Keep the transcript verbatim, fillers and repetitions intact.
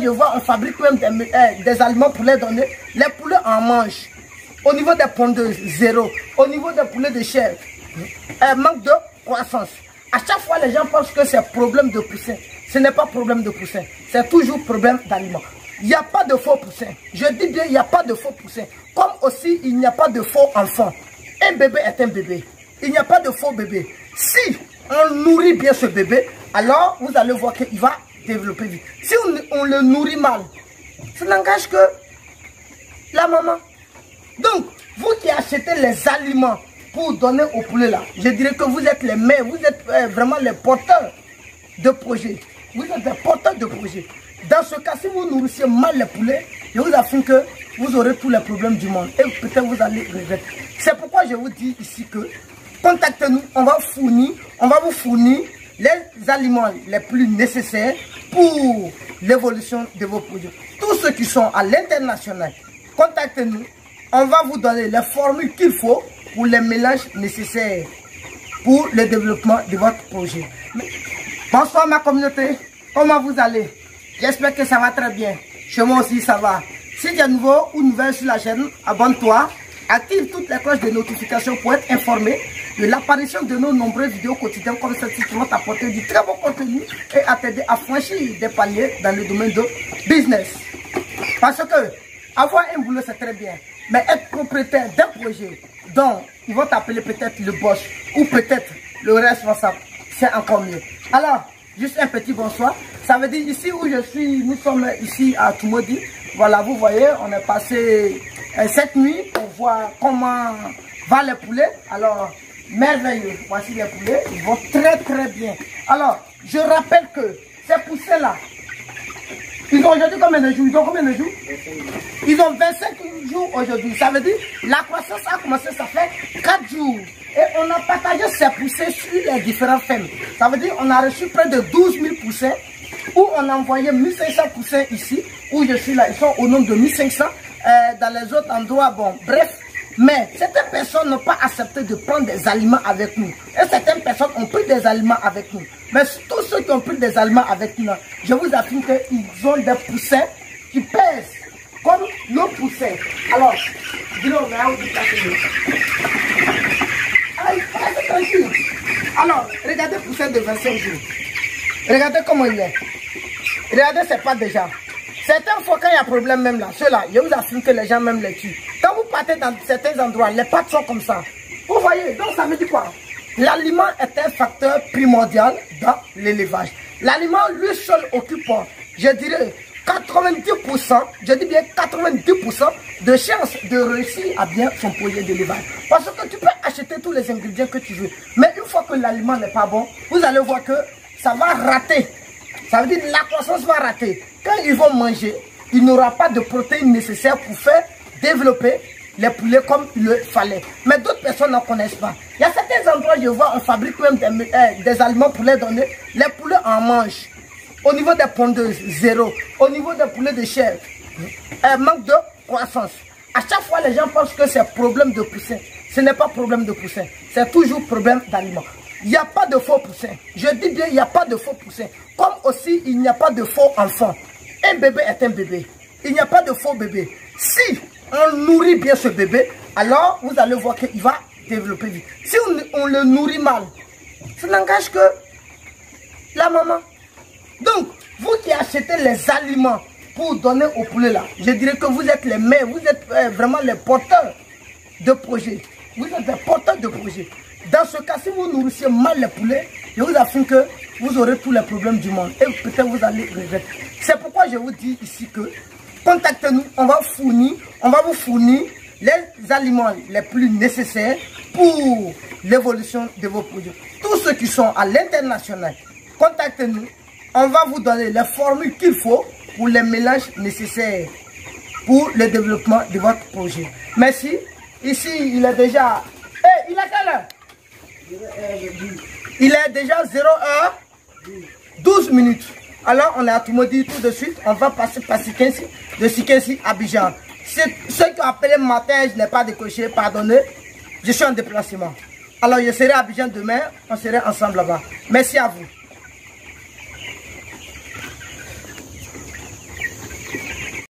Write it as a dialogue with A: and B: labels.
A: je vois, on fabrique même des, euh, des aliments pour les donner. Les poulets en mangent. Au niveau des pondeuses, zéro. Au niveau des poulets de chair, euh, manque de croissance. À chaque fois, les gens pensent que c'est problème de poussin. Ce n'est pas problème de poussin. C'est toujours problème d'aliment. Il n'y a pas de faux poussin. Je dis bien, il n'y a pas de faux poussin. Comme aussi, il n'y a pas de faux enfant. Un bébé est un bébé. Il n'y a pas de faux bébé. Si on nourrit bien ce bébé, alors vous allez voir qu'il va développer vite. Si on, on le nourrit mal, ça n'engage que la maman. Donc, vous qui achetez les aliments pour donner au poulet là, je dirais que vous êtes les mères, vous êtes euh, vraiment les porteurs de projets. Vous êtes des porteurs de projets. Dans ce cas, si vous nourrissez mal les poulets, je vous affirme que vous aurez tous les problèmes du monde. Et peut-être vous allez regretter. C'est pourquoi je vous dis ici que contactez-nous, on va fournir, on va vous fournir les aliments les plus nécessaires pour l'évolution de vos produits. Tous ceux qui sont à l'international, contactez-nous. On va vous donner les formules qu'il faut pour les mélanges nécessaires pour le développement de votre projet. Bonsoir ma communauté, comment vous allez? J'espère que ça va très bien. Chez moi aussi ça va. Si tu es nouveau ou nouvelle sur la chaîne, abonne-toi, active toutes les cloches de notification pour être informé de l'apparition de nos nombreuses vidéos quotidiennes comme celle-ci qui vont t'apporter du très bon contenu et à t'aider à franchir des paliers dans le domaine de business. Parce que avoir un boulot c'est très bien, mais être propriétaire d'un projet dont ils vont t'appeler peut-être le boss ou peut-être le responsable, c'est encore mieux. Alors, juste un petit bonsoir. Ça veut dire ici où je suis, nous sommes ici à Tumodi. Voilà, vous voyez, on est passé euh, cette nuit pour voir comment va les poulets. Alors, merveilleux. Voici les poulets, ils vont très très bien. Alors, je rappelle que ces poussins-là, ils ont aujourd'hui combien de jours? Ils ont combien de jours? Ils ont vingt-cinq jours aujourd'hui. Ça veut dire la croissance a commencé, ça fait quatre jours. Et on a partagé ces poussins sur les différentes fermes. Ça veut dire qu'on a reçu près de douze mille poussins, où on a envoyé mille cinq cents poussins ici, où je suis là. Ils sont au nombre de mille cinq cents. Euh, dans les autres endroits, bon, bref. Mais certaines personnes n'ont pas accepté de prendre des aliments avec nous. Et certaines personnes ont pris des aliments avec nous. Mais tous ceux qui ont pris des aliments avec nous, je vous affirme qu'ils ont des poussins qui pèsent comme nos poussins. Alors, dis-le, mais où vous allez tranquille. Alors, regardez le poussin de vingt-cinq jours. Regardez comment il est. Regardez, c'est pas déjà. Certaines fois, quand il y a problème même là, ceux-là, je vous affirme que les gens même les tuent. Quand vous partez dans certains endroits, les pattes sont comme ça. Vous voyez, donc ça veut dire quoi? L'aliment est un facteur primordial dans l'élevage. L'aliment, lui seul, occupe, je dirais, quatre-vingt-dix pour cent, je dis bien quatre-vingt-dix pour cent de chances de réussir à bien son projet d'élevage. Parce que tu peux acheter tous les ingrédients que tu veux. Mais une fois que l'aliment n'est pas bon, vous allez voir que ça va rater. Ça veut dire que la croissance va rater. Quand ils vont manger, il n'aura pas de protéines nécessaires pour faire développer les poulets comme il le fallait. Mais d'autres personnes n'en connaissent pas. Il y a certains endroits, je vois, on fabrique même des, euh, des aliments pour les donner. Les poulets en mangent. Au niveau des pondeuses, zéro. Au niveau des poulets de chair, euh, manque de croissance. À chaque fois, les gens pensent que c'est problème de poussin. Ce n'est pas problème de poussin. C'est toujours problème d'aliment. Il n'y a pas de faux poussin. Je dis bien, il n'y a pas de faux poussin. Comme aussi, il n'y a pas de faux enfant. Un bébé est un bébé. Il n'y a pas de faux bébé. Si on nourrit bien ce bébé, alors vous allez voir qu'il va développer vite. Si on, on le nourrit mal, ça n'engage que la maman. Donc, vous qui achetez les aliments pour donner au poulet là, je dirais que vous êtes les mères, vous êtes euh, vraiment les porteurs de projets. Vous êtes des porteurs de projets. Dans ce cas, si vous nourrissez mal les poulets, je vous affirme que vous aurez tous les problèmes du monde. Et peut-être vous allez regretter. C'est pourquoi je vous dis ici que contactez-nous, on va fournir, on va vous fournir les aliments les plus nécessaires pour l'évolution de vos produits. Tous ceux qui sont à l'international, contactez-nous. On va vous donner les formules qu'il faut pour les mélanges nécessaires pour le développement de votre projet. Merci. Ici, il est déjà... Hé, hey, il est quelle heure? Il est déjà zéro heure douze minutes. Alors, on est à Tumodi tout de suite. On va passer par Sikensi, de Sikensi à Abidjan. Ceux qui ont appelé matin, je n'ai pas décoché, pardonnez. Je suis en déplacement. Alors, je serai à Abidjan demain. On serait ensemble là-bas. Merci à vous.